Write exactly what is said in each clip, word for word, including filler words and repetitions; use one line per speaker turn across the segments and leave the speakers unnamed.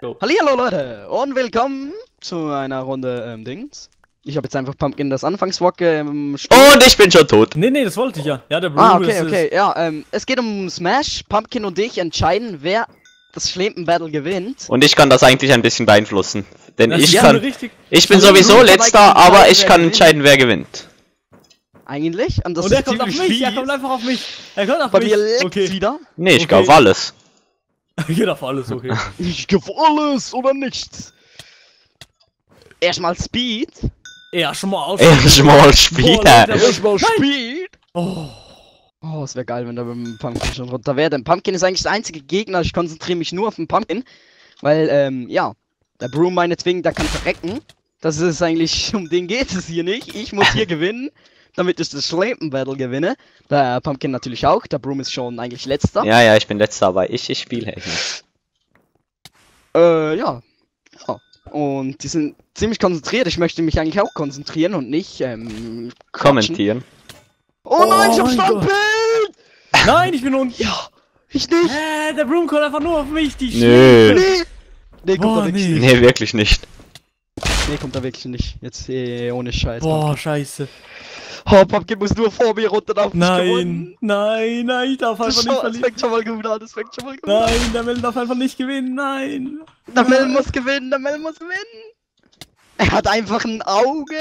Go.
Hallihallo Leute und willkommen zu einer Runde ähm, Dings. Ich habe jetzt einfach Pumpkin das Anfangswalk ähm,
Und ich bin schon tot.
Nee, nee, das wollte ich ja. Ja, der Bro
Ah, okay,
ist
okay, ja, ähm, es geht um Smash. Pumpkin und ich entscheiden, wer das Schlempen-Battle gewinnt.
Und ich kann das eigentlich ein bisschen beeinflussen. Denn
Das
ich
ist
kann.
richtig.
Ich bin
Also,
sowieso
du
letzter,
kannst
aber
entscheiden,
ich
wer
kann
gewinnt.
entscheiden, wer gewinnt.
Eigentlich. Und das
Und
ist
er kommt auf
ziemlich
mich, er
fies.
kommt einfach auf mich. Er kommt auf
Bei
mich.
mir leckt's
Okay.
wieder.
Nee, ich
Okay.
glaube alles.
Geht auf alles, okay.
Ich gebe alles oder nichts. Erstmal Speed.
Ja, schon mal aus.
Erstmal später.
Leute.
Erstmal
Nein.
Speed.
Oh.
Oh, es wäre geil, wenn da mit dem Pumpkin schon runter wäre. Denn Pumpkin ist eigentlich der einzige Gegner. Ich konzentriere mich nur auf den Pumpkin. Weil, ähm, ja, der Broom meinetwegen, der kann verrecken. Das ist eigentlich, um den geht es hier nicht. Ich muss hier gewinnen, damit ich das Schlempen-Battle gewinne. Der Pumpkin natürlich auch. Der Broom ist schon eigentlich letzter.
Ja, ja, ich bin letzter, aber ich, ich spiele nicht.
Äh, ja. Ja. Und die sind ziemlich konzentriert. Ich möchte mich eigentlich auch konzentrieren und nicht, ähm, quatschen.
Kommentieren.
Oh nein, ich
Oh
hab
mein
Standbild!
Nein, ich bin unten.
Ja, ich nicht.
Hä, der Broom kommt einfach nur auf mich. Die
Nö.
Nee. Nee, kommt
Boah,
er wirklich
nee.
nicht.
Nee, wirklich nicht.
Nee, kommt er wirklich nicht. Jetzt eh, ohne Scheiß.
Boah, scheiße.
Oh, Pumpkin muss nur vor mir runter, darf nicht gewonnen.
Nein, nein, nein, ich darf
Das,
einfach nicht
das
verlieren.
fängt schon mal gut an, das fängt schon mal gut an.
Nein, der Mel darf einfach nicht gewinnen, nein.
Der Mel muss gewinnen, der Mel muss gewinnen. Er hat einfach ein Auge.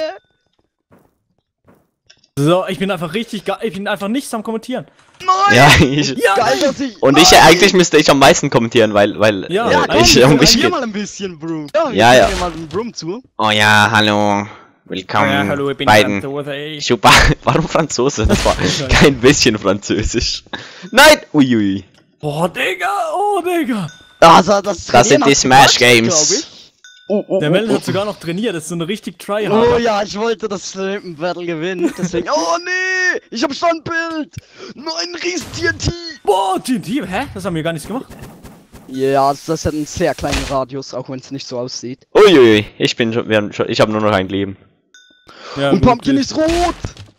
So, ich bin einfach richtig geil, ich bin einfach nichts am Kommentieren.
Nein!
Ja, ich.
Ja,
Geil,
nein.
dass ich...
Und ich,
Nein!
eigentlich müsste ich am meisten kommentieren, weil, weil
Ja,
äh,
Ja, komm,
ich
wir
um mich
hier
geht.
mal ein bisschen, Bro. Ja, wir
Ja, ja.
hier mal den Broom zu.
Oh ja, hallo. Willkommen
Ja, hallo, ich bin
beiden.
Franzose, ey.
Super. Warum Franzose? Das war kein bisschen französisch. Nein! Uiui.
Oh, Digga, oh, Digga.
Also, das
Das sind
Trainieren
die
hat
Smash
gewachsen,
Games.
glaub ich. Oh, oh,
Der
oh,
Mel
oh.
hat sogar noch trainiert, das ist so eine richtig
Oh
Tryhard.
ja, ich wollte das Schlempen-Battle gewinnen, deswegen... Oh nee, ich hab Standbild! Nein, Ries-T N T!
Boah, T N T, hä? Das haben wir gar nicht gemacht.
Ja, das hat einen sehr kleinen Radius, auch wenn es nicht so aussieht.
Uiui. Ich bin schon, wir haben schon ich habe nur noch ein Leben.
Ja,
Und Pumpkin
wirklich.
ist rot!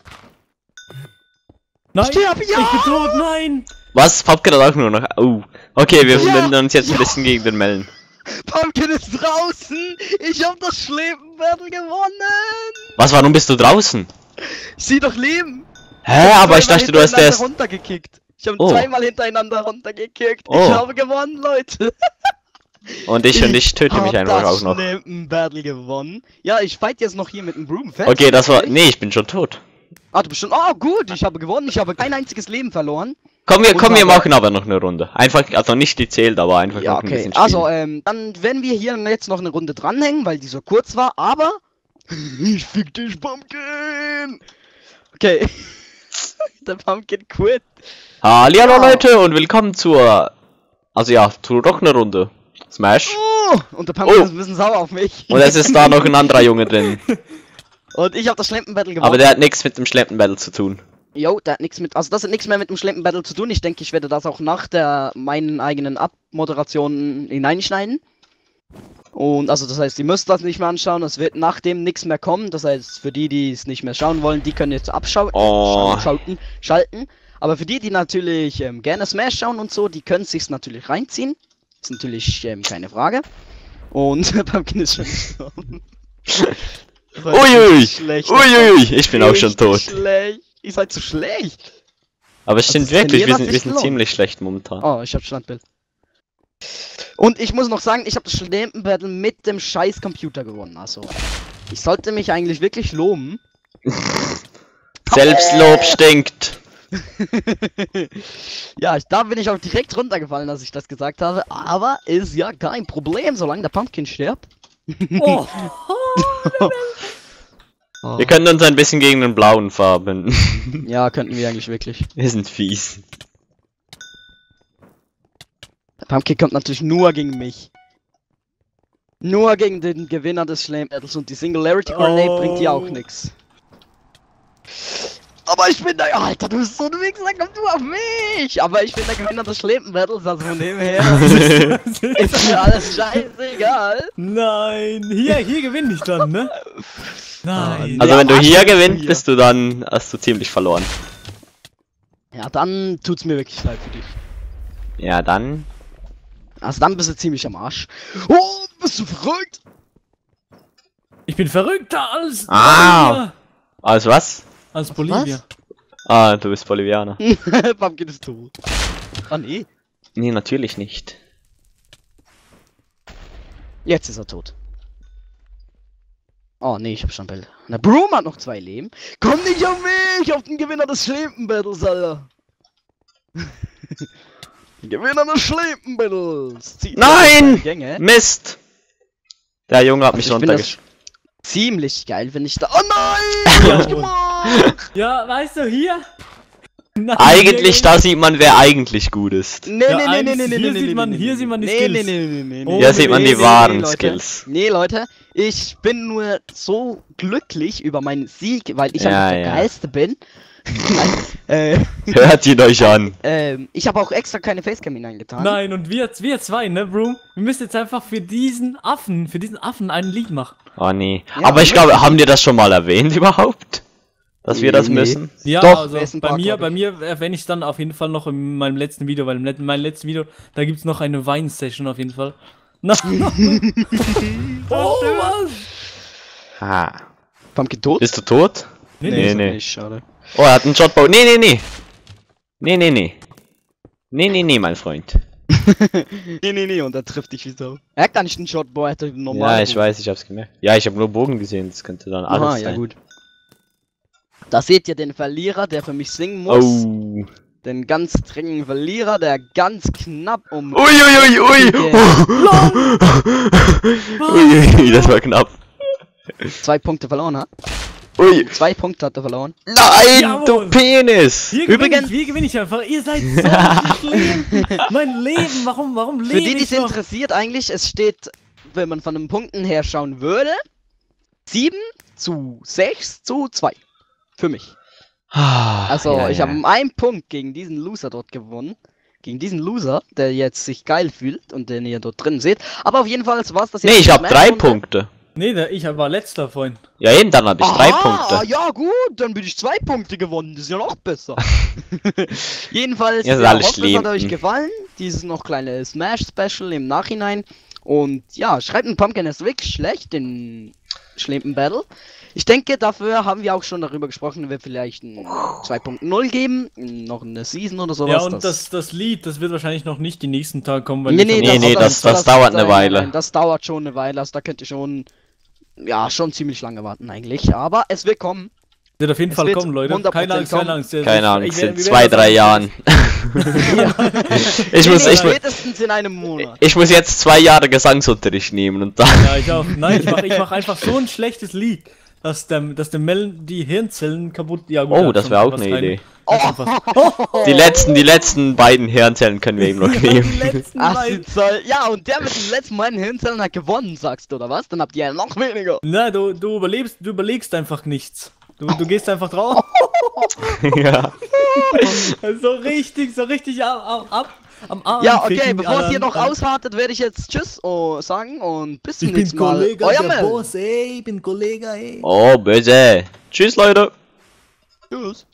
Nein,
Sterb, ja!
ich bin tot, nein.
Was? Pumpkin hat auch nur noch. Oh. Okay, wir
Ja,
wenden uns jetzt ein
ja.
bisschen gegen den Mellen.
Pumpkin ist draußen! Ich hab das Schlempen-Battle gewonnen!
Was, warum bist du draußen?
Sieh doch Leben!
Hä, aber ich
Zweimal
dachte, du hast
hintereinander
erst.
runtergekickt. Ich habe
Oh.
zweimal hintereinander runtergekickt.
Oh.
Ich habe gewonnen, Leute.
Und ich und ich töte mich
hab
einfach
das
auch noch.
Schlempen-Battle gewonnen. Ja, ich fight jetzt noch hier mit dem Broom fest.
Okay, das war. Nee, ich bin schon tot.
Ah, du bist schon. Oh, gut, ich habe gewonnen. Ich habe kein einziges Leben verloren.
Komm, wir,
Und
komm, wir
aber-
machen aber noch eine Runde. Einfach, also nicht die zählt, aber einfach
Ja,
noch ein
okay.
bisschen spielen.
Also, ähm, dann werden wir hier jetzt noch eine Runde dranhängen, weil die so kurz war, aber. Ich fick dich, Pumpkin! Okay. Der Pumpkin quit.
Hallihallo
Ja.
Leute und willkommen zur. Also ja, zu doch eine Runde. Smash.
Oh, und der Pumpkin
Oh.
ist ein bisschen sauer auf mich.
Und es ist da noch ein anderer Junge drin.
Und ich habe das Schlempen-Battle gewonnen.
Aber der hat nichts mit dem Schleppen-Battle zu tun.
Jo, der hat nichts mit. Also, das hat nichts mehr mit dem Schlempen-Battle zu tun. Ich denke, ich werde das auch nach der meinen eigenen Abmoderation hineinschneiden. Und also, das heißt, ihr müsst das nicht mehr anschauen. Es wird nach dem nichts mehr kommen. Das heißt, für die, die es nicht mehr schauen wollen, die können jetzt abschauen.
Oh.
Schalten, schalten. Aber für die, die natürlich ähm, gerne Smash schauen und so, die können sich's natürlich reinziehen. Ist natürlich ähm, keine Frage. Und Pumpkin ist schon gestorben.
Uiui.
Schlecht.
Uiui, ich bin auch schon
Richtig
tot.
Schlecht. Ihr seid zu schlecht.
Aber es stimmt
Also, das
wirklich, wir
Trainieren
sind,
hat
wir
sich
sind
gelohnt.
ziemlich schlecht momentan.
Oh, ich hab Standbild. Und ich muss noch sagen, ich habe das Schlempen-Battle mit dem scheiß Computer gewonnen. Also, ich sollte mich eigentlich wirklich loben.
Selbstlob stinkt.
Ja, ich, da bin ich auch direkt runtergefallen, als ich das gesagt habe. Aber ist ja kein Problem, solange der Pumpkin stirbt.
Oh.
Oh.
Wir können uns ein bisschen gegen den blauen Farben.
Ja, könnten wir eigentlich wirklich.
Wir sind fies.
Der Pumpkin kommt natürlich nur gegen mich. Nur gegen den Gewinner des Schlempen-Battles und die Singularity Grenade
Oh.
bringt dir auch nichts. Aber ich bin der. Alter, du bist so ein Wichser, komm du auf mich! Aber ich bin der Gewinner des Schlempen-Battles, also von dem her ist mir alles scheißegal.
Nein, hier, hier gewinne ich dann, ne? Nein.
Also
Ja,
wenn du hier
Arsch,
gewinnst,
hier.
bist du dann, hast du ziemlich verloren.
Ja, dann tut's mir wirklich leid für dich.
Ja, dann.
Also dann bist du ziemlich am Arsch. Oh, bist du verrückt?
Ich bin verrückter als
Ah.
Bolivia.
Als was?
Als Bolivia.
Ah, du bist Bolivianer.
Pumpkin ist tot. Ah nee.
Nee, natürlich nicht.
Jetzt ist er tot. Oh nee, ich hab schon Bild. Der Broom hat noch zwei Leben. Komm nicht auf mich, auf den Gewinner des Schlempen-Battles, Alter. Gewinner des Schlempen-Battles. Zieht
Nein!
Gänge.
Mist! Der Junge hat mich
Ich find das
runtergesch...
ziemlich geil, wenn ich da. Oh nein!
Ja.
Was gemacht?
Ja, weißt du, hier? Nein,
Eigentlich,
hier-
da sieht man, wer eigentlich gut ist.
Nee,
Ja,
nee, nee, nee,
eigentlich-
nee, nee,
hier
nee,
sieht
nee,
man-
nee,
hier
nee,
sieht man die
nee,
Skills.
Nee, nee, nee, nee,
Oh,
nee.
Hier sieht man
nee,
die
nee,
wahren
Leute.
Skills.
Nee, Leute, ich bin nur so glücklich über meinen Sieg, weil ich
Ja,
einfach der
ja.
Geilste bin. Nein, äh,
Hört ihn euch an.
ähm, ich habe auch extra keine Facecam hineingetan.
Nein, und wir, wir zwei, ne, Broom? Wir müssen jetzt einfach für diesen Affen, für diesen Affen ein Lied machen.
Oh nee.
Ja,
Aber ich
wir
glaube,
müssen-
haben die das schon mal erwähnt überhaupt? Dass wir das
Nee.
müssen?
Ja,
Doch,
also
wer ist ein
bei
Park,
mir,
glaub
bei
ich.
mir erwähne ich dann auf jeden Fall noch in meinem letzten Video, weil im letzten, meinem letzten Video, da gibt's noch eine Wein-Session auf jeden Fall. Na. Oh, was?
Ha.
Pumpkin tot?
Bist du tot?
Nee,
Nee,
ist er
nee.
nicht, schade.
Oh, er hat einen Shotbow. Nee, nee, nee. Nee, nee, nee. Nee, nee, nee, mein Freund.
Nee, nee, nee, und er trifft dich wie so. Er hat gar nicht einen Shotbow, er hat einen normalen.
Ja, ich weiß, ich hab's gemerkt. Ja, ich habe nur Bogen gesehen, das könnte dann alles
Aha, ja
sein.
gut. Da seht ihr den Verlierer, der für mich singen muss.
Oh.
Den ganz dringenden Verlierer, der ganz knapp um...
Ui, ui, ui, ui. Ui, ui, das war knapp.
zwei Punkte verloren hat.
Ui.
Zwei Punkte hat er verloren.
Nein,
Jawohl.
du Penis.
Hier gewinne
Übrigens-
ich, hier gewinne ich einfach. Ihr seid so schlimm. Mein Leben, warum, warum lebe
Für die, die
ich
es
noch?
interessiert eigentlich, es steht, wenn man von den Punkten her schauen würde, sieben zu sechs zu zwei. Für mich. Also,
Ja,
ich
ja.
habe um einen Punkt gegen diesen Loser dort gewonnen. Gegen diesen Loser, der jetzt sich geil fühlt und den ihr dort drin seht. Aber auf jeden Fall war's das jetzt.
Nee, ich
die
habe drei
Smash-Runde.
Punkte.
Nee, der, ich war letzter vorhin.
Ja, eben, dann habe ich drei
Aha,
Punkte.
ja gut, dann bin ich zwei Punkte gewonnen, das ist ja noch besser. Jedenfalls,
Ihr seid
ja,
alle
hoffe, es hat
Schlempen.
euch gefallen, dieses noch kleine Smash-Special im Nachhinein. Und ja, schreibt ein Pumpkin ist wirklich schlecht, den Schlempen-Battle. Ich denke, dafür haben wir auch schon darüber gesprochen, wir vielleicht ein zwei Punkt null geben, noch eine Season oder sowas.
Ja, und das, das Lied, das wird wahrscheinlich noch nicht die nächsten Tage kommen, weil
Nee,
ich
nee,
Nee,
hab-
nee, das- das dauert eine
nein,
Weile.
Nein, das dauert schon eine Weile, also da könnt ihr schon, ja, schon ziemlich lange warten eigentlich, aber es wird kommen.
wird auf jeden
es
Fall
wird
kommen, Leute.
hundert
Keine
Prozent
Angst, keine
kommen.
Angst.
Keine Ahnung,
Ich
es
werd-
sind
wir
zwei,
werden das
drei
alles-
Jahren. Ich muss, ich, mu-
Spätestens in einem Monat.
ich muss jetzt zwei Jahre Gesangsunterricht nehmen und dann.
Ja, ich auch. Nein, ich mach, ich mach einfach so ein schlechtes Lied, dass dem, dass dem Mel die Hirnzellen kaputt. Ja, gut,
Oh,
er hat
das
schon
wäre auch
fast
eine
keine.
Idee.
Er hat schon fast-
Die letzten, die letzten beiden Hirnzellen können wir ihm noch
Ja,
nehmen.
die letzten
Ach,
beiden.
sie soll, ja, und der mit dem letzten meinen Hirnzellen hat gewonnen, sagst du, oder was? Dann habt ihr ja noch weniger.
Na, du, du überlebst, du überlegst einfach nichts. Du, du gehst einfach drauf.
Ja.
So richtig, so richtig ab, ab, ab am Arm.
Ja, okay,
ficken,
bevor es hier
Alter.
noch aushartet, werde ich jetzt Tschüss oh, sagen und bis zum
Ich bin
nächsten Mal.
Kollege,
Euer
der
Mel.
Boss, ey, ich bin Kollege, ey.
Oh, bitte. Tschüss, Leute.
Tschüss.